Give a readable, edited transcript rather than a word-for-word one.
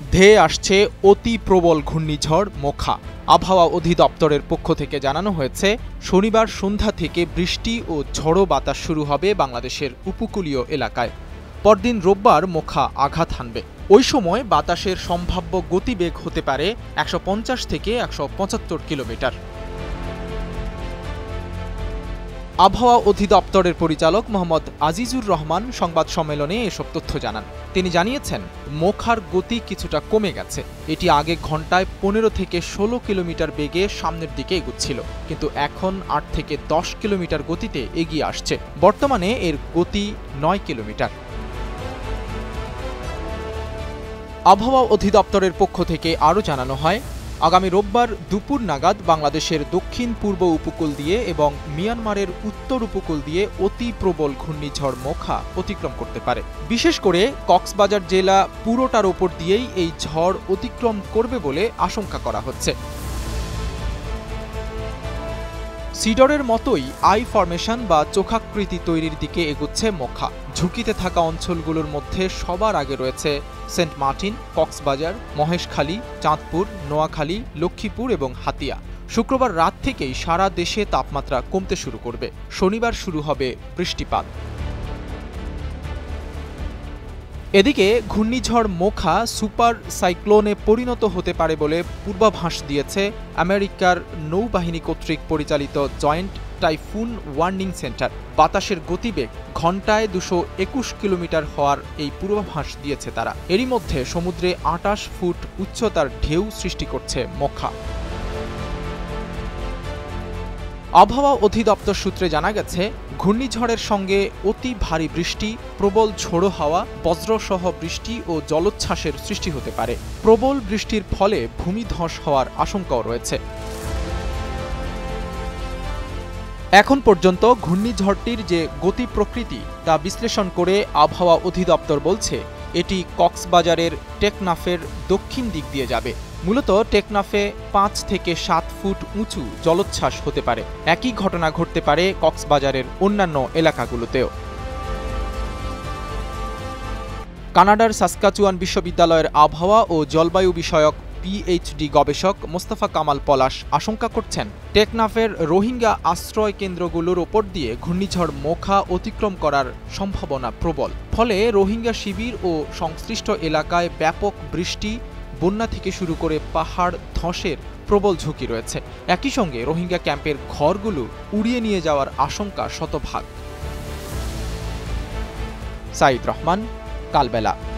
ধেয়ে আসছে অতি প্রবল ঘূর্ণিঝড় মোখা। আবহাওয়া অধিদপ্তরের পক্ষ থেকে জানানো হয়েছে, শনিবার সন্ধ্যা থেকে বৃষ্টি ও ঝড়ো বাতাস শুরু হবে বাংলাদেশের উপকূলীয় এলাকায়। পরদিন রোববার মোখা আঘাত হানবে। ওই সময় বাতাসের সম্ভাব্য গতিবেগ হতে পারে ১৫০ থেকে ১৭৫ কিলোমিটার। আবহাওয়া অধিদপ্তরের পরিচালক মোহাম্মদ আজিজুর রহমান সংবাদ সম্মেলনে এসব তথ্য জানান। তিনি জানিয়েছেন, মোখার গতি কিছুটা কমে গেছে। এটি আগে ঘন্টায় ১৫ থেকে ১৬ কিলোমিটার বেগে সামনের দিকে এগুচ্ছিল, কিন্তু এখন ৮ থেকে ১০ কিলোমিটার গতিতে এগিয়ে আসছে। বর্তমানে এর গতি ৯ কিলোমিটার। আবহাওয়া অধিদপ্তরের পক্ষ থেকে আরও জানানো হয়, আগামী রোববার দুপুর নাগাদ বাংলাদেশের দক্ষিণ পূর্ব উপকূল দিয়ে এবং মিয়ানমারের উত্তর উপকূল দিয়ে অতি প্রবল ঘূর্ণিঝড় মোখা অতিক্রম করতে পারে। বিশেষ করে কক্সবাজার জেলা পুরোটার ওপর দিয়েই এই ঝড় অতিক্রম করবে বলে আশঙ্কা করা হচ্ছে। সিডরের মতোই আই ফরমেশন বা চোখাকৃতি তৈরির দিকে এগুচ্ছে মোখা। ঝুঁকিতে থাকা অঞ্চলগুলোর মধ্যে সবার আগে রয়েছে সেন্ট মার্টিন, কক্সবাজার, মহেশখালী, চাঁদপুর, নোয়াখালী, লক্ষ্মীপুর এবং হাতিয়া। শুক্রবার রাত থেকেই সারা দেশে তাপমাত্রা কমতে শুরু করবে। শনিবার শুরু হবে বৃষ্টিপাত। এদিকে ঘূর্ণিঝড় মোখা সুপার সাইক্লোনে পরিণত হতে পারে বলে পূর্বাভাস দিয়েছে আমেরিকার নৌবাহিনী কর্তৃক পরিচালিত জয়েন্ট টাইফুন ওয়ার্নিং সেন্টার। বাতাসের গতিবেগ ঘন্টায় ২২১ কিলোমিটার হওয়ার এই পূর্বাভাস দিয়েছে তারা। এরই মধ্যে সমুদ্রে ২৮ ফুট উচ্চতার ঢেউ সৃষ্টি করছে মোখা। আবহাওয়া অধিদপ্তর সূত্রে জানা গেছে, ঘূর্ণিঝড়ের সঙ্গে অতি ভারী বৃষ্টি, প্রবল ঝোড়ো হাওয়া, বজ্রসহ বৃষ্টি ও জলোচ্ছ্বাসের সৃষ্টি হতে পারে। প্রবল বৃষ্টির ফলে ভূমিধস হওয়ার আশঙ্কাও রয়েছে। এখন পর্যন্ত ঘূর্ণিঝড়টির যে গতি প্রকৃতি তা বিশ্লেষণ করে আবহাওয়া অধিদপ্তর বলছে, এটি কক্সবাজারের টেকনাফের দক্ষিণ দিক দিয়ে যাবে। মূলত টেকনাফে ৫ থেকে ৭ ফুট উঁচু জলোচ্ছ্বাস হতে পারে। একই ঘটনা ঘটতে পারে কক্সবাজারের অন্যান্য এলাকাগুলোতেও। কানাডার সাসকাচুয়ান বিশ্ববিদ্যালয়ের আবহাওয়া ও জলবায়ু বিষয়ক পিএইচডি গবেষক মোস্তফা কামাল পলাশ আশঙ্কা করছেন, টেকনাফের রোহিঙ্গা আশ্রয় কেন্দ্রগুলোর ওপর দিয়ে ঘূর্ণিঝড় মোখা অতিক্রম করার সম্ভাবনা প্রবল। ফলে রোহিঙ্গা শিবির ও সংশ্লিষ্ট এলাকায় ব্যাপক বৃষ্টি, বন্যা থেকে শুরু করে পাহাড় ধসের প্রবল ঝুঁকি রয়েছে। একই সঙ্গে রোহিঙ্গা ক্যাম্পের ঘরগুলো উড়িয়ে নিয়ে যাওয়ার আশঙ্কা শতভাগ। সাইদ রহমান, কালবেলা।